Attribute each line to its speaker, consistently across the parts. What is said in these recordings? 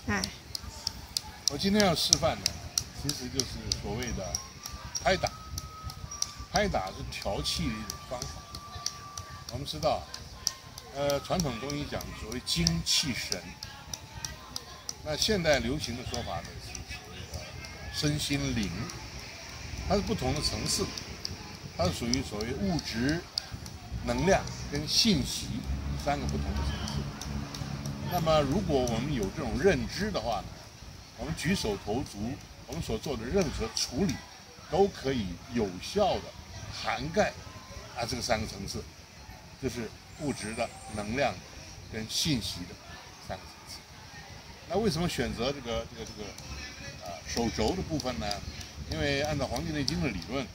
Speaker 1: 哎，
Speaker 2: 我今天要示范的，其实就是所谓的拍打。拍打是调气的一种方法。我们知道，传统中医讲所谓精气神，那现代流行的说法呢是所谓的身心灵，它是不同的层次，它是属于所谓物质、能量跟信息三个不同的层次。那么，如果我们有这种认知的话呢，我们举手投足，我们所做的任何处理，都可以有效的涵盖这个三个层次，就是物质的、能量的跟信息的三个层次。那为什么选择这个手肘的部分呢？因为按照《黄帝内经》的理论，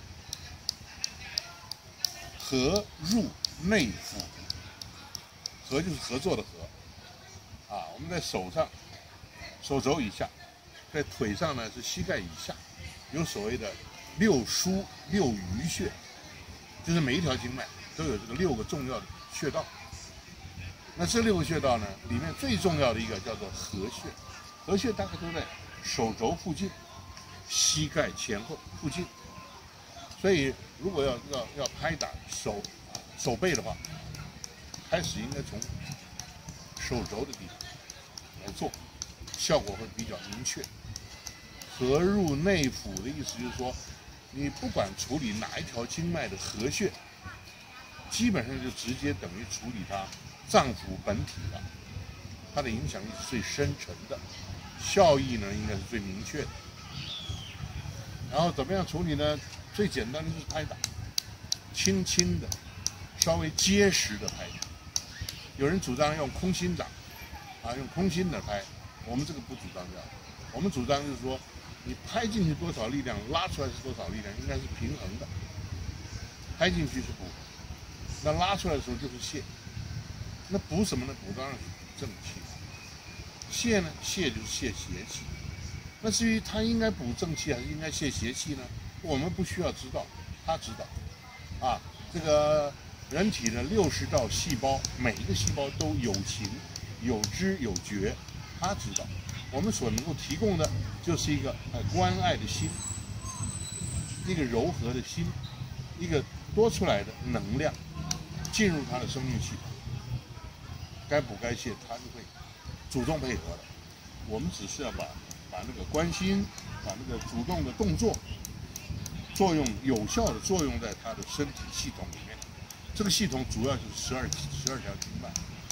Speaker 2: 合入内府，合就是合作的合。我们在手上，手肘以下，在腿上呢是膝盖以下，有所谓的六腧、六俞穴，就是每一条经脉都有这个6个重要的穴道。那这6个穴道呢，里面最重要的一个叫做合穴，合穴大概都在手肘附近、膝盖前后附近。所以，如果要拍打手背的话，开始应该从手肘的地方来做，效果会比较明确。合入内府的意思就是说，你不管处理哪一条经脉的合穴，基本上就直接等于处理它脏腑本体了，它的影响力是最深沉的，效益呢应该是最明确的。然后怎么样处理呢？最简单的就是拍打，轻轻的，稍微结实的拍打。有人主张用空心掌，用空心的拍，我们这个不主张这样。我们主张就是说，你拍进去多少力量，拉出来是多少力量，应该是平衡的。拍进去是补，那拉出来的时候就是泄。那补什么呢？补当然是补正气。泄呢？泄就是泄邪气。那至于它应该补正气还是应该泄邪气呢？我们不需要知道，他知道。这个人体的60兆细胞，每一个细胞都有情、有知、有觉，他知道。我们所能够提供的就是一个关爱的心，一个柔和的心，一个多出来的能量进入他的生命系统，该补该泄，他就会主动配合的。我们只是要把那个关心，把那个主动的动作作用有效的作用在他的身体系统里面。这个系统主要就是12条经脉，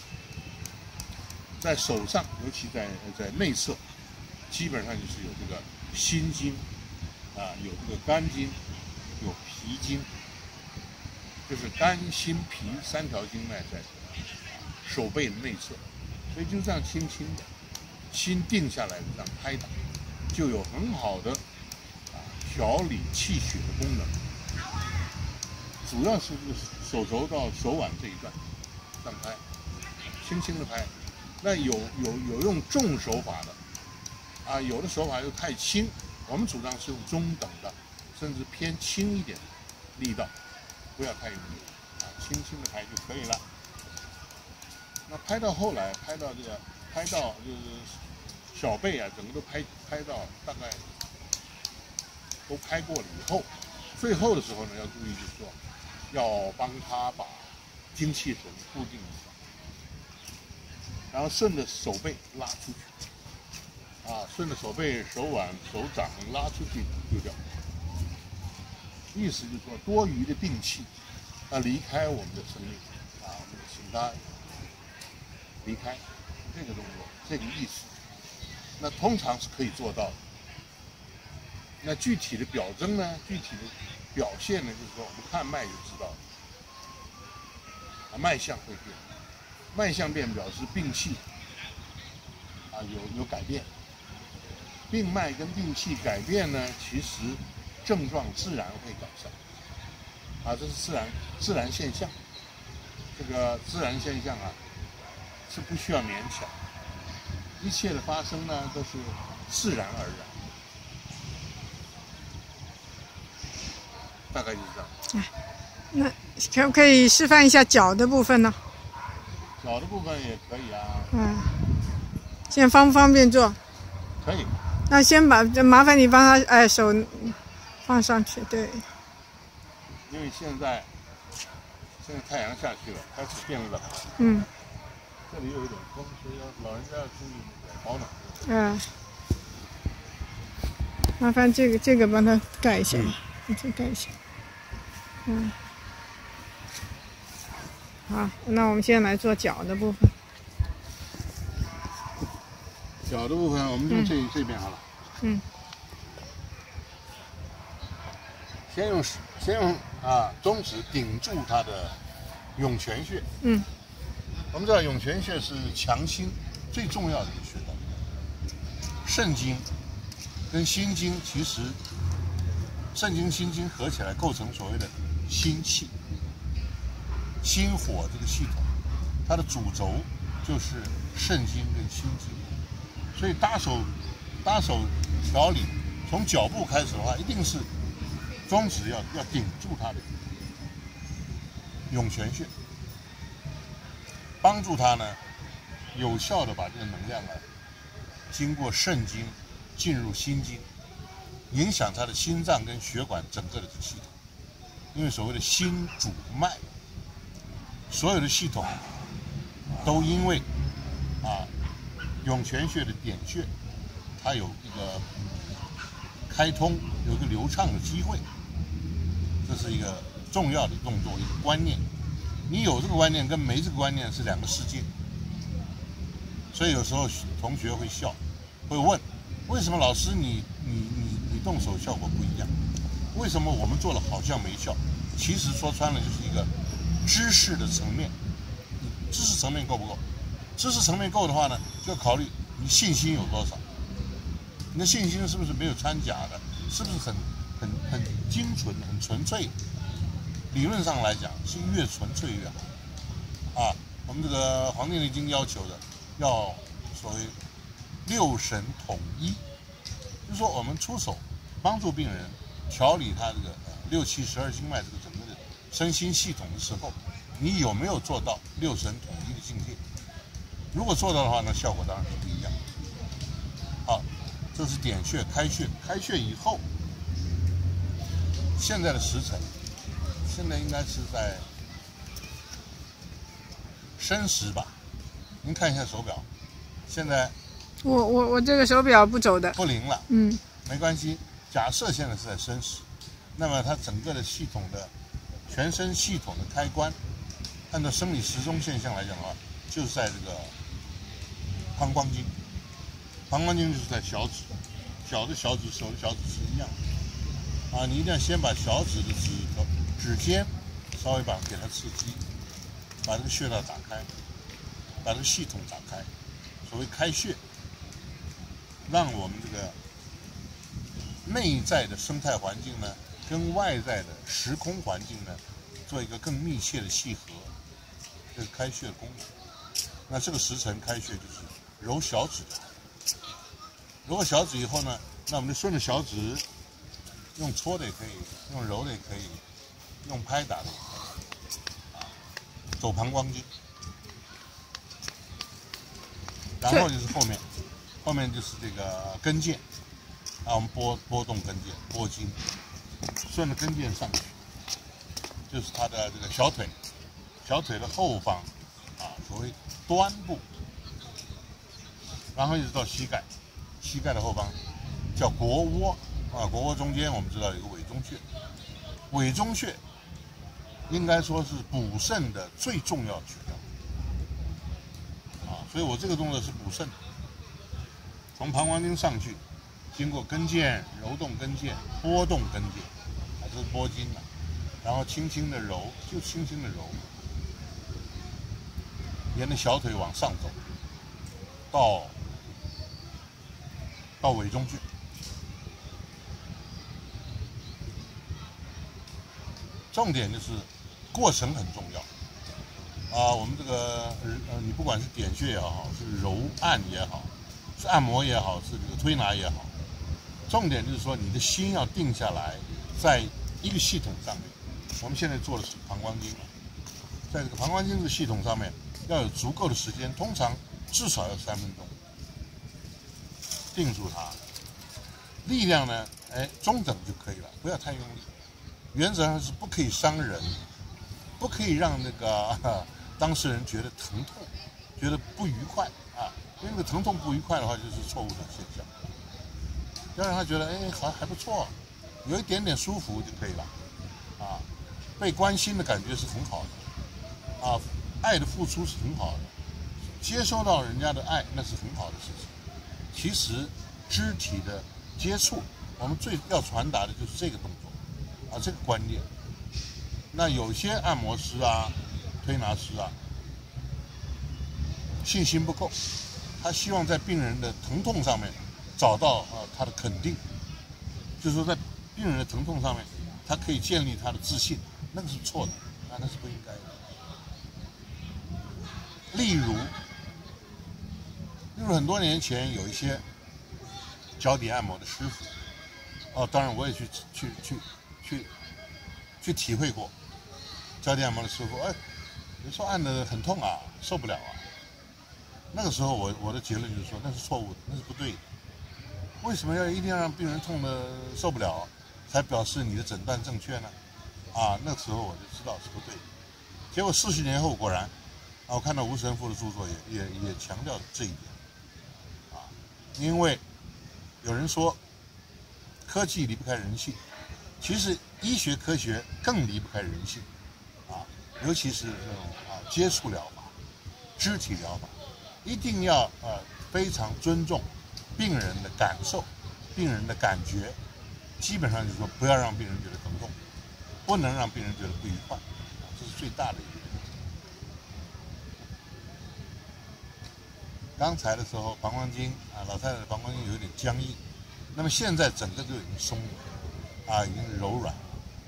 Speaker 2: 在手上，尤其在内侧，基本上就是有这个心经，有这个肝经，有脾经，就是肝、心、脾3条经脉在手背的内侧，所以就这样轻轻的，心定下来的这样拍打，就有很好的调理气血的功能。主要是这个手肘到手腕这一段这样拍，轻轻的拍。那有用重手法的，有的手法又太轻，我们主张是用中等的，甚至偏轻一点的力道，不要太用力，轻轻的拍就可以了。那拍到后来，拍到就是小背整个都拍到大概都拍过了以后，最后的时候呢，要注意就是说，要帮他把精气神固定一下。然后顺着手背拉出去，顺着手背、手腕、手掌拉出去就叫。意思就是说，多余的病气离开我们的生命，我们请他离开，这个动作，这个意思。那通常是可以做到的。那具体的表征呢？具体的表现呢？就是说，我们看脉就知道了，脉象会变。脉象变表示病气有改变，病脉跟病气改变呢，其实症状自然会改善，这是自然现象。这个自然现象是不需要勉强，一切的发生呢都是自然而然，大概就是这样。
Speaker 1: 那可不可以示范一下脚的部分呢？
Speaker 2: 脚的部分也可以啊。
Speaker 1: 现在方不方便做？
Speaker 2: 可以。
Speaker 1: 那先麻烦你帮他手放上去，对。
Speaker 2: 因为现在太阳下去了，开始变冷了。
Speaker 1: 嗯。
Speaker 2: 这里有一点风，所以老人家要注意那个保暖。
Speaker 1: 嗯。麻烦这个帮他盖一下，你再盖一下。嗯。好，那我们现在来做脚的部分。
Speaker 2: 脚的部分我们用这边好了。
Speaker 1: 嗯。
Speaker 2: 先用中指顶住它的涌泉穴。
Speaker 1: 嗯。
Speaker 2: 我们知道涌泉穴是强心最重要的一个穴道。肾经跟心经其实，肾经心经合起来构成所谓的心气。心火这个系统，它的主轴就是肾经跟心经。所以搭手调理，从脚部开始的话，一定是中指要顶住它的涌泉穴，帮助它呢有效的把这个能量呢经过肾经进入心经，影响它的心脏跟血管整个的系统。因为所谓的心主脉，所有的系统都因为涌泉穴的点穴，它有一个开通，有一个流畅的机会，这是一个重要的动作，一个观念。你有这个观念跟没这个观念是两个世界。所以有时候同学会笑，会问，为什么老师你动手效果不一样？为什么我们做了好像没效？其实说穿了就是一个知识的层面，知识层面够不够？知识层面够的话呢，就要考虑你信心有多少，你的信心是不是没有掺假的，是不是很精纯、很纯粹？理论上来讲，是越纯粹越好。我们这个《黄帝内经》要求的，要所谓六神统一，就是说我们出手帮助病人调理他这个6、7、12经脉这个整个的身心系统的时候，你有没有做到六神统一的境界？如果做到的话，那效果当然是不一样。好，这是点穴开穴，开穴以后，现在的时辰，现在应该是在申时吧？您看一下手表，现在
Speaker 1: 我这个手表不走的，
Speaker 2: 不灵了。
Speaker 1: 嗯，
Speaker 2: 没关系。假设现在是在申时，那么它整个的系统的全身系统的开关，按照生理时钟现象来讲的话，就是在这个膀胱经。膀胱经就是在小指，脚的小指、手的小指是一样的。你一定要先把小指的指尖稍微给它刺激，把这个穴道打开，把这个系统打开。所谓开穴，让我们这个内在的生态环境呢，跟外在的时空环境呢，做一个更密切的契合，这是开穴的功能。那这个时辰开穴就是揉小指，揉了小指以后呢，那我们就顺着小指，用搓的也可以，用揉的也可以，用拍打的也可以，走膀胱经。然后就是后面就是这个跟腱，我们拨动跟腱，拨筋，顺着跟腱上去，就是它的这个小腿的后方，所谓端部，然后一直到膝盖，膝盖的后方叫腘窝，腘窝中间我们知道有一个委中穴，委中穴应该说是补肾的最重要的穴道。所以我这个动作是补肾，从膀胱经上去，经过跟腱揉动跟腱，拨动跟腱，这是拨筋了，然后轻轻的揉，就轻轻的揉，沿着小腿往上走，到委中穴。重点就是过程很重要。我们这个你不管是点穴也好，是揉按也好，是按摩也好，是这个推拿也好，重点就是说你的心要定下来，在一个系统上面。我们现在做的是膀胱经，在这个膀胱经的系统上面要有足够的时间，通常至少要3分钟。 定住它。力量呢，中等就可以了，不要太用力。原则上是不可以伤人，不可以让那个当事人觉得疼痛，觉得不愉快啊。因为那个疼痛不愉快的话，就是错误的现象。要让他觉得好还不错，有一点点舒服就可以了啊。被关心的感觉是很好的啊，爱的付出是很好的，接收到人家的爱那是很好的事情。其实肢体的接触，我们最要传达的就是这个动作啊，这个观念。那有些按摩师啊、推拿师啊，信心不够，他希望在病人的疼痛上面找到他的肯定，就是说在病人的疼痛上面，他可以建立他的自信，那个是错的，那是不应该的。例如很多年前有一些脚底按摩的师傅，当然我也去体会过脚底按摩的师傅，有时候按得很痛啊，受不了啊。那个时候我的结论就是说，那是错误的，那是不对的。为什么一定要让病人痛得受不了，才表示你的诊断正确呢？那个时候我就知道是不对的。结果40年后，果然，我看到吴神父的著作也强调这一点。因为有人说科技离不开人性，其实医学科学更离不开人性尤其是这种接触疗法、肢体疗法，一定要非常尊重病人的感受、病人的感觉，基本上就是说不要让病人觉得疼痛，不能让病人觉得不愉快，这是最大的一个。刚才的时候，膀胱经老太太的膀胱经有点僵硬，那么现在整个就已经松了，已经柔软。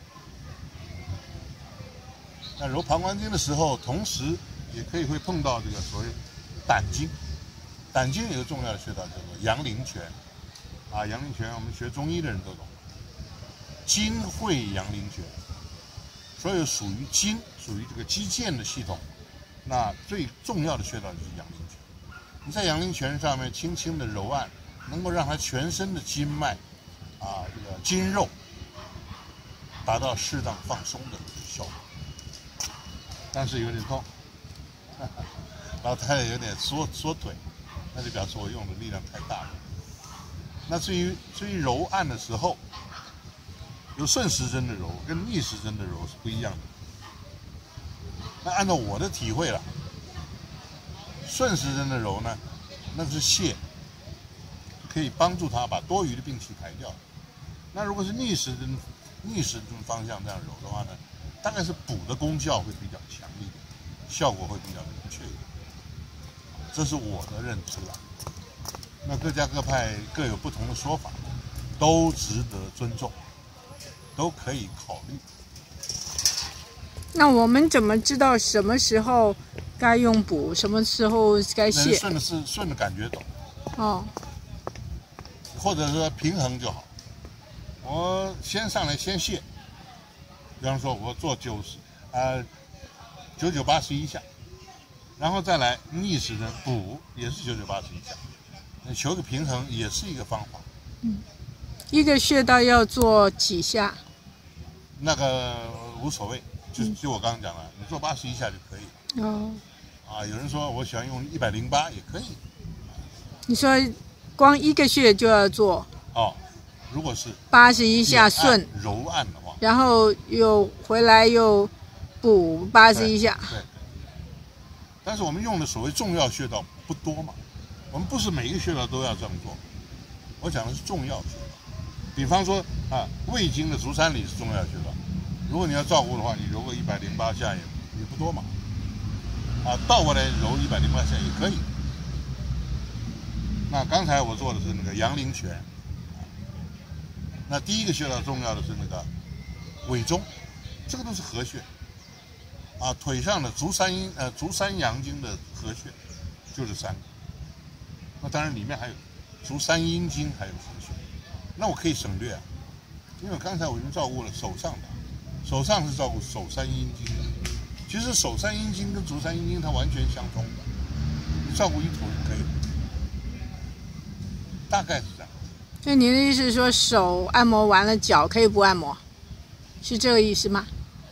Speaker 2: 那揉膀胱经的时候，同时也会碰到这个所谓胆经。胆经有个重要的穴道叫做阳陵泉，阳陵泉我们学中医的人都懂，筋会阳陵泉，所以属于筋，属于这个肌腱的系统。那最重要的穴道就是阳陵泉。你在阳陵泉上面轻轻的揉按，能够让它全身的筋脉这个筋肉达到适当放松的效果，但是有点痛，老太太有点缩腿，那就表示我用的力量太大了。那至于揉按的时候，有顺时针的揉跟逆时针的揉是不一样的。那按照我的体会了，顺时针的揉呢，那是泻，可以帮助他把多余的病气排掉。那如果是逆时针方向这样揉的话呢，大概是补的功效会比较强一点，效果会比较明确一点。这是我的认知了。那各家各派各有不同的说法，都值得尊重，都可以考虑。
Speaker 1: 那我们怎么知道什么时候该用补，什么时候该泻？
Speaker 2: 顺着感觉走。或者说平衡就好。我先上来先泻，比方说我做9981下，然后再来逆时针补，也是9981下，求个平衡也是一个方法。
Speaker 1: 一个穴道要做几下？
Speaker 2: 那个无所谓，就我刚刚讲了，你做81下就可以。有人说我喜欢用108也可以。你
Speaker 1: 说光一个穴就要做？
Speaker 2: 如果是
Speaker 1: 81下顺
Speaker 2: 揉按的话，
Speaker 1: 然后又回来又补81下。
Speaker 2: 对。但是我们用的所谓重要穴道不多嘛，我们不是每一个穴道都要这样做。我讲的是重要穴道，比方说胃经的足三里是重要穴道，如果你要照顾的话，你揉个108下也不多嘛。倒过来揉108下也可以。那刚才我做的是那个阳陵泉，那第一个穴道重要的是那个委中，这个都是合穴腿上的足三阳经的合穴就是3个，那当然里面还有足三阴经还有合穴，那我可以省略因为刚才我已经照顾了手上的，手上是照顾手三阴经的，其实手三阴经跟足三阴经它完全相通的，你照顾一坨就可以了。 大概是这样。
Speaker 1: 那您的意思是说，手按摩完了，脚可以不按摩，是这个意思吗？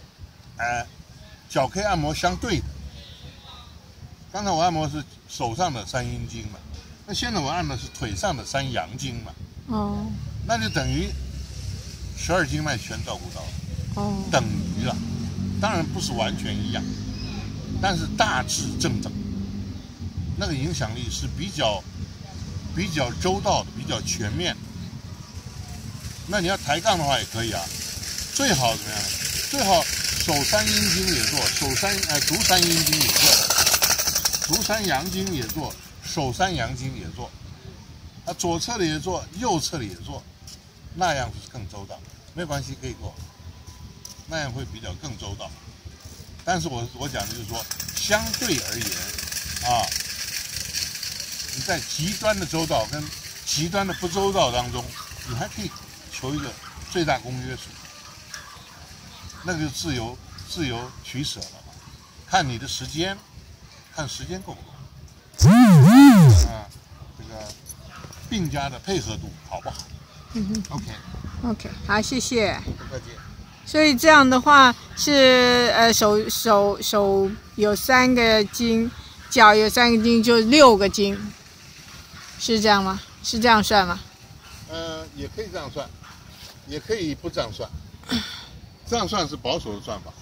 Speaker 2: 脚可以按摩相对的。刚才我按摩是手上的3阴经嘛，那现在我按的是腿上的3阳经嘛。
Speaker 1: 哦。
Speaker 2: 那就等于12经脉全照顾到了。
Speaker 1: 哦。
Speaker 2: 等于了，当然不是完全一样，但是大致正等。那个影响力是比较周到的，比较全面的。那你要抬杠的话也可以啊，最好怎么样？最好手3阴经也做，足3阴经也做，足3阳经也做，手3阳经也做，左侧的也做，右侧的也做，那样是更周到。没关系，可以做，那样会比较更周到。但是我讲的就是说，相对而言啊，你在极端的周到跟极端的不周到当中，你还可以求一个最大公约数，那个就自由取舍了嘛，看你的时间，看时间够不够，这个病家的配合度好不好？OK，
Speaker 1: 好，谢谢。
Speaker 2: 不客气。
Speaker 1: 所以这样的话是手有3个经，脚有3个经，就6个经，是这样吗？是这样算吗？
Speaker 2: 也可以这样算，也可以不这样算。这样算是保守的算法。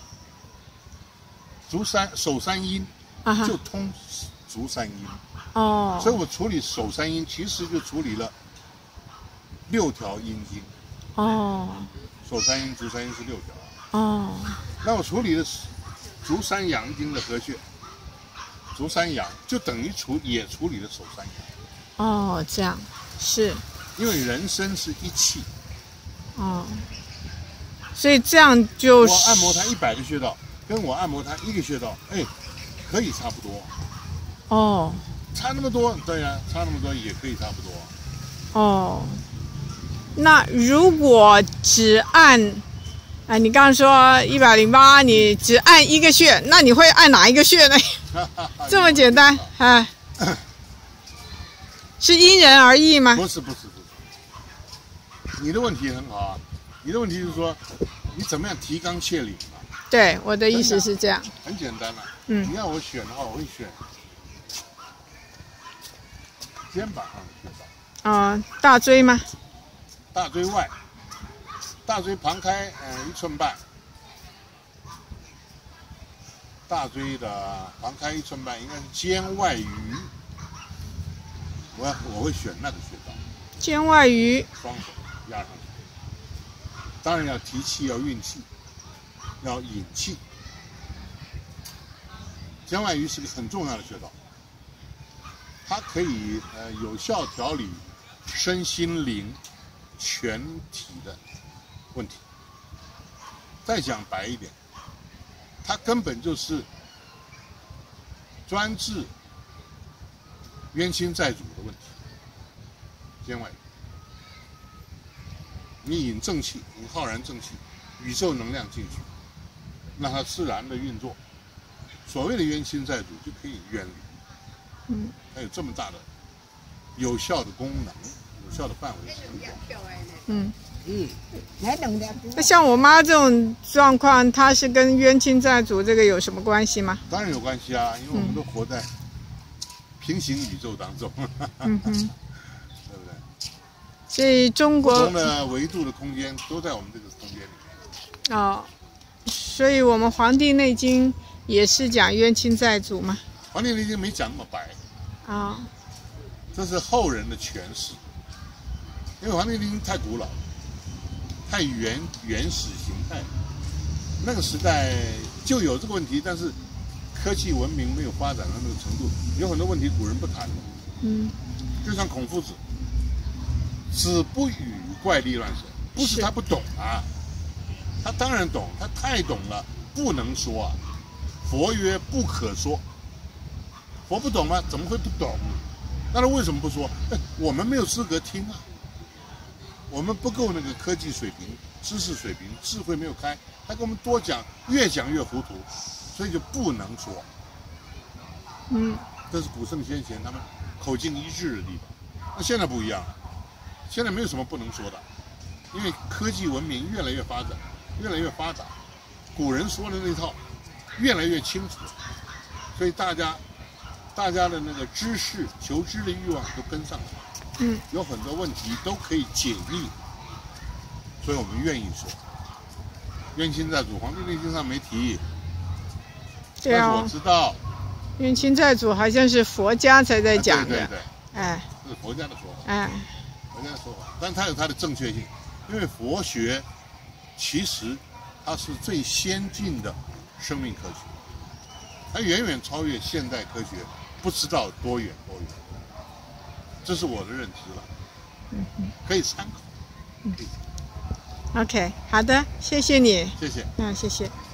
Speaker 2: 手3阴就通足3阴。
Speaker 1: 哦。
Speaker 2: 所以我处理手3阴，其实就处理了6条阴经。
Speaker 1: 哦。
Speaker 2: 手3阴、足3阴是6条。
Speaker 1: 哦。
Speaker 2: 那我处理的足3阳经的合穴，足3阳就等于也处理了手3阳。
Speaker 1: 哦，这样是。
Speaker 2: 因为人身是一气。
Speaker 1: 哦。所以这样就是
Speaker 2: 我按摩它100个穴道，跟我按摩它1个穴道，可以差不多。
Speaker 1: 哦。
Speaker 2: 差那么多，对呀，差那么多也可以差不多。
Speaker 1: 哦。那如果只按，你刚刚说108，你只按1个穴，那你会按哪一个穴呢？这么简单啊？是因人而异吗？
Speaker 2: 不是。你的问题很好啊，你的问题是说，你怎么样提纲挈领啊？
Speaker 1: 对，我的意思是这样。
Speaker 2: 很简单了。你要我选的话，我会选肩膀上的穴道。
Speaker 1: 大椎吗？
Speaker 2: 大椎外，大椎旁开1寸半，大椎的旁开1寸半应该是肩外余，我会选那个穴道。
Speaker 1: 肩外余，
Speaker 2: 双手压上去，当然要提气，要运气，要引气。肩外余是个很重要的穴道，它可以有效调理身心灵全体的问题。再讲白一点，它根本就是专治冤亲债主的问题。肩外余，你引正气，引浩然正气，宇宙能量进去，让它自然的运作，所谓的冤亲债主就可以远离。它有这么大的有效的功能，有效的范围。
Speaker 1: 那像我妈这种状况，她是跟冤亲债主这个有什么关系吗？
Speaker 2: 当然有关系啊，因为我们都活在平行宇宙当中。对不对？
Speaker 1: 所以中国
Speaker 2: 不同的维度的空间都在我们这个空间里面。
Speaker 1: 所以我们《黄帝内经》也是讲冤亲债主嘛。
Speaker 2: 《黄帝内经》没讲那么白。这是后人的诠释，因为《黄帝内经》太古老，太原始形态，那个时代就有这个问题，但是科技文明没有发展到那个程度，有很多问题古人不谈的。就像孔夫子，子不语怪力乱神，不是他不懂啊，他当然懂，他太懂了，不能说啊。佛曰不可说，佛不懂吗？怎么会不懂？那他为什么不说？我们没有资格听啊，我们不够那个科技水平、知识水平、智慧没有开，他跟我们多讲，越讲越糊涂，所以就不能说。这是古圣先贤他们口径一致的地方。那现在不一样了， 现在没有什么不能说的，因为科技文明越来越发展，越来越发达，古人说的那套越来越清楚，所以大家的那个知识、求知的欲望都跟上了。有很多问题都可以解密，所以我们愿意说。冤亲债主，《黄帝内经》上没提，
Speaker 1: 对啊，
Speaker 2: 但是我知道。
Speaker 1: 冤亲债主好像是佛家才在讲的，
Speaker 2: 对，
Speaker 1: 哎，
Speaker 2: 这是佛家的说法，
Speaker 1: 哎，
Speaker 2: 佛家的说法，但它有它的正确性，因为佛学其实它是最先进的生命科学，它远远超越现代科学，不知道多远，这是我的认知了，可以参考。
Speaker 1: OK， 好的，谢谢你，
Speaker 2: 谢谢，
Speaker 1: 谢谢。